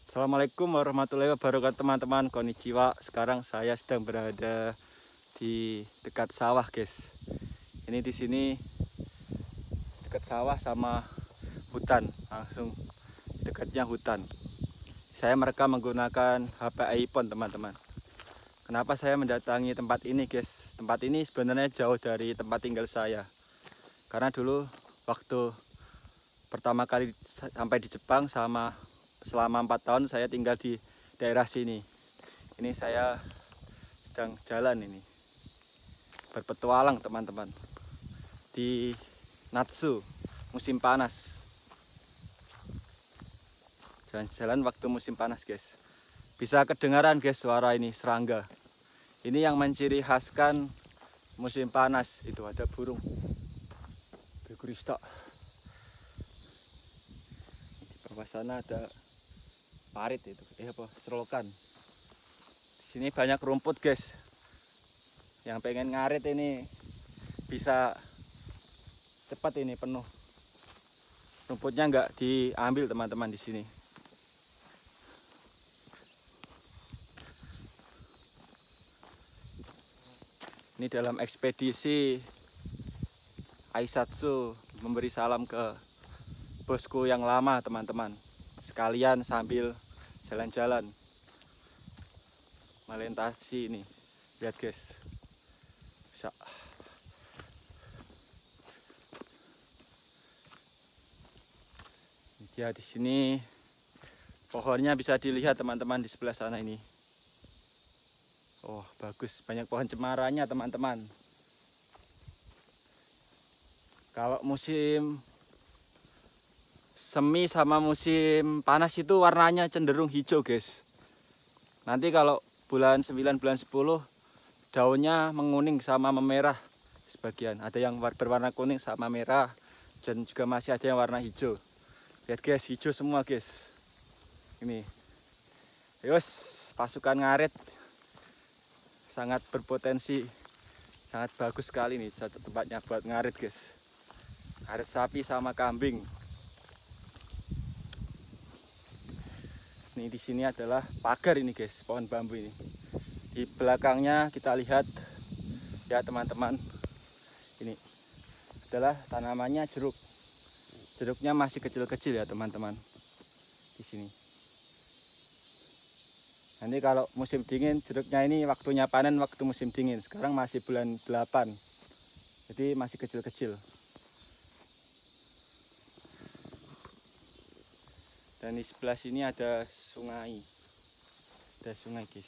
Assalamualaikum warahmatullahi wabarakatuh teman-teman. Konnichiwa. Sekarang saya sedang berada di dekat sawah, guys. Ini di sini dekat sawah sama hutan, langsung dekatnya hutan. Saya merekam menggunakan HP iPhone, teman-teman. Kenapa saya mendatangi tempat ini, guys? Tempat ini sebenarnya jauh dari tempat tinggal saya. Karena dulu waktu pertama kali sampai di Jepang selama 4 tahun saya tinggal di daerah sini. Ini saya sedang jalan ini, berpetualang teman-teman, di Natsu musim panas. Jalan-jalan waktu musim panas, guys. Bisa kedengaran, guys, suara ini serangga. Ini yang menciri khaskan musim panas. Itu ada burung bergurista. Di bawah sana ada parit itu, serokan. Di sini banyak rumput, guys. Yang pengen ngarit ini bisa cepat, ini penuh. Rumputnya nggak diambil, teman-teman, di sini. Ini dalam ekspedisi Aisatsu memberi salam ke bosku yang lama, teman-teman. Sekalian sambil jalan-jalan melintasi ini. Lihat, guys. Bisa. Ya, di sini pohonnya bisa dilihat, teman-teman, di sebelah sana ini. Oh, bagus, banyak pohon cemaranya, teman-teman. Kalau musim semi sama musim panas itu warnanya cenderung hijau, guys. Nanti kalau bulan 9, bulan 10 daunnya menguning sama memerah sebagian. Ada yang berwarna kuning sama merah, dan juga masih ada yang warna hijau. Lihat, guys, hijau semua, guys. Ini. Yos, pasukan ngarit sangat berpotensi, sangat bagus sekali nih tempatnya buat ngarit, guys. Ngarit sapi sama kambing. Ini di sini adalah pagar ini, guys, pohon bambu ini. Di belakangnya kita lihat ya, teman-teman. Ini adalah tanamannya jeruk. Jeruknya masih kecil-kecil ya, teman-teman. Di sini. Nanti kalau musim dingin, jeruknya ini waktunya panen waktu musim dingin. Sekarang masih bulan 8. Jadi masih kecil-kecil. Dan di sebelah sini ada sungai. Ada sungai, guys.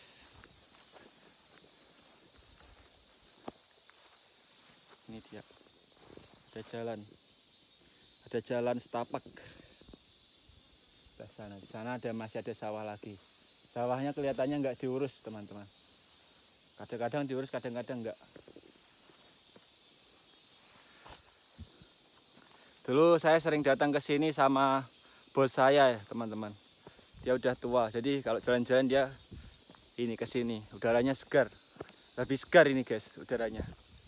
Ini dia. Ada jalan. Ada jalan setapak. Di sana masih ada sawah lagi. Sawahnya kelihatannya nggak diurus, teman-teman. Kadang-kadang diurus, kadang-kadang nggak. Dulu saya sering datang ke sini sama bos saya, ya, teman-teman. Dia udah tua, jadi kalau jalan-jalan dia ini ke sini. Udaranya segar. Lebih segar ini, guys, udaranya.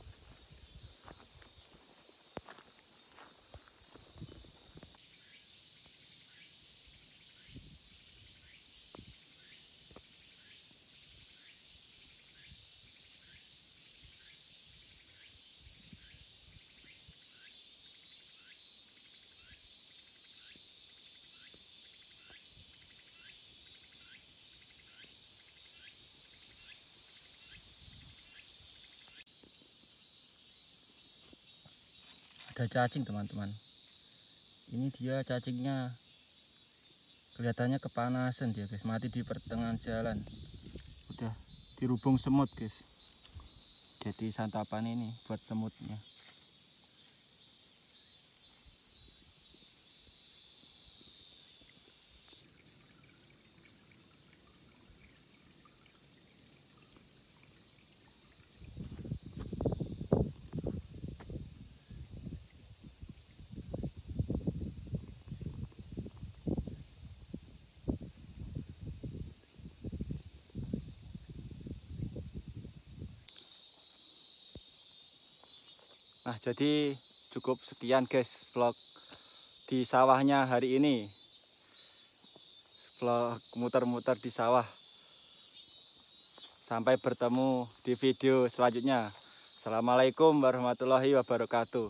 Ada cacing, teman-teman. Ini dia cacingnya, kelihatannya kepanasan dia, guys. Mati di pertengahan jalan. Udah dirubung semut, guys. Jadi santapan ini buat semutnya. Nah, jadi cukup sekian, guys, vlog di sawahnya hari ini. vlog muter-muter di sawah. Sampai bertemu di video selanjutnya. Assalamualaikum warahmatullahi wabarakatuh.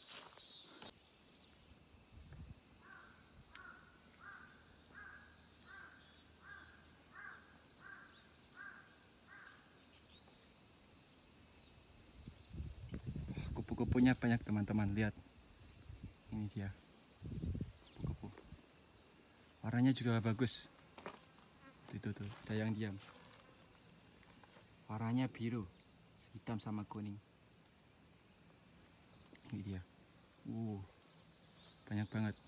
Kupu-kupunya banyak teman-teman, lihat. Ini dia kupu-kupu. Warnanya juga bagus. Itu tuh, ada yang diam. Warnanya biru, hitam sama kuning. Ini dia. Banyak banget.